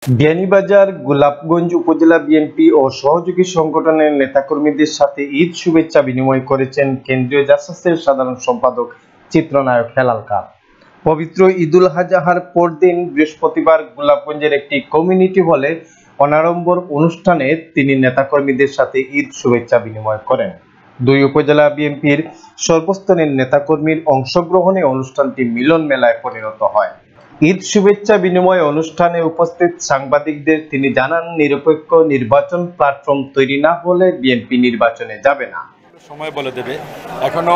বিয়ানীবাজার গোলাপগঞ্জ উপজেলা বিএনপি ও সহযোগী সংগঠনের নেতাকর্মীদের সাথে ঈদ শুভেচ্ছা বিনিময় করেছেন কেন্দ্রীয় জাসাসের সাধারণ সম্পাদক চিত্রনায়ক হেলাল খান। পবিত্র ঈদুল আজহার পরদিন বৃহস্পতিবার গোলাপগঞ্জের একটি কমিউনিটি হলে অনাড়ম্বর অনুষ্ঠানে তিনি নেতাকর্মীদের সাথে ঈদ শুভেচ্ছা বিনিময় করেন। দুই উপজেলা বিএনপির সর্বস্তরের নেতাকর্মীর অংশগ্রহণে অনুষ্ঠানটি মিলন মেলায় পরিণত হয়। ঈদ শুভেচ্ছা বিনিময় অনুষ্ঠানে উপস্থিত সাংবাদিকদের তিনি জানান, নিরপেক্ষ নির্বাচন প্ল্যাটফর্ম তৈরি না হলে বিএনপি নির্বাচনে যাবে না। সময় বলে দেবে। এখনো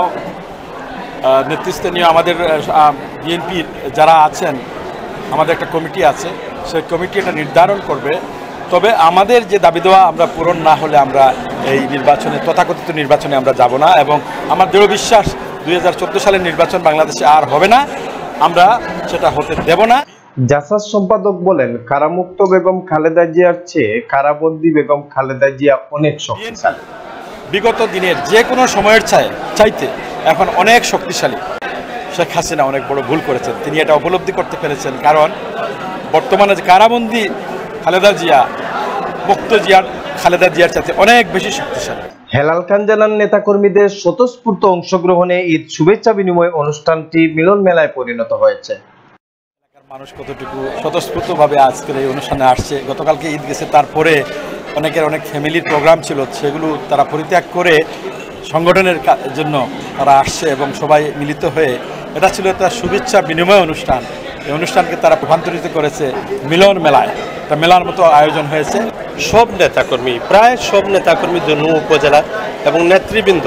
নেতৃস্থানীয় আমাদের বিএনপির যারা আছেন, আমাদের একটা কমিটি আছে, সেই কমিটি এটা নির্ধারণ করবে। তবে আমাদের যে দাবি দেওয়া আমরা পূরণ না হলে আমরা এই নির্বাচনে, তথাকথিত নির্বাচনে আমরা যাব না, এবং আমার দৃঢ় বিশ্বাস 2014 সালের নির্বাচন বাংলাদেশে আর হবে না, আমরা সেটা হতে দেব না। জাসাস সম্পাদক বলেন, কারামুক্ত বেগম খালেদা জিয়ার চেয়ে কারাবন্দী বেগম খালেদা জিয়া অনেক শক্তিশালী। বিগত দিনের যে কোনো সময়ের চাইতে এখন অনেক শক্তিশালী। শেখ হাসিনা অনেক বড় ভুল করেছেন, তিনি এটা উপলব্ধি করতে পেরেছেন। কারণ বর্তমানে যে কারাবন্দী খালেদা জিয়া মুক্ত জিয়ার খালেদা জিয়ার চাইতে অনেক বেশি শক্তিশালী। হেলাল খান জানান, নেতাকর্মীদের স্বতঃস্ফূর্ত অংশগ্রহণে ঈদ শুভেচ্ছা বিনিময় অনুষ্ঠানটি মিলন মেলায় পরিণত হয়েছে। মানুষ কতটুকু স্বতঃস্ফূর্তভাবে আজকের এই অনুষ্ঠানে আসছে। গতকালকে ঈদ গেছে, তারপরে অনেকের অনেক ফ্যামিলির প্রোগ্রাম ছিল, সেগুলো তারা পরিত্যাগ করে সংগঠনের জন্য তারা আসছে এবং সবাই মিলিত হয়ে এটা ছিল তার শুভেচ্ছা বিনিময় অনুষ্ঠান। এই অনুষ্ঠানকে তারা রূপান্তরিত করেছে মিলন মেলায়। তা মেলার মতো আয়োজন হয়েছে। সব নেতাকর্মী, প্রায় সব নেতাকর্মী জন্য উপজেলা এবং নেতৃবৃন্দ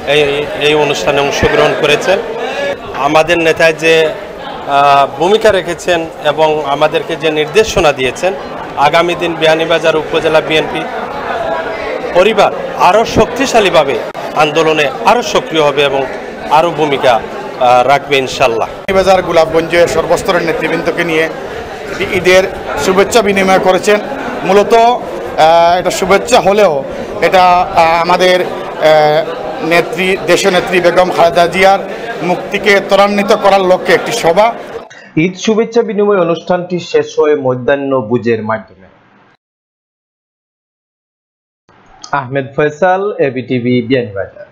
এই অনুষ্ঠানে অংশগ্রহণ করেছেন। আমাদের নেতায় যে ভূমিকা রেখেছেন এবং আমাদেরকে যে নির্দেশনা দিয়েছেন, আগামী দিন বিয়ানীবাজার উপজেলা বিএনপি পরিবার আরও শক্তিশালীভাবে আন্দোলনে আরও সক্রিয় হবে এবং আরও ভূমিকা রাখবে ইনশাল্লাহ। বিয়ানীবাজার গোলাপগঞ্জের সর্বস্তরের নেতৃবৃন্দকে নিয়ে ঈদের শুভেচ্ছা বিনিময় করেছেন। মূলত এটা শুভেচ্ছা হলেও এটা আমাদের দেশনেত্রী বেগম খালেদা জিয়ার মুক্তিকে ত্বরান্বিত করার লক্ষ্যে একটি সভা। ঈদ শুভেচ্ছা বিনিময় অনুষ্ঠানটি শেষ হয়ে মধ্যাহ্ন ভোজের মাধ্যমে। আহমেদ ফয়সাল, এবিটিভি, বিয়ানীবাজার।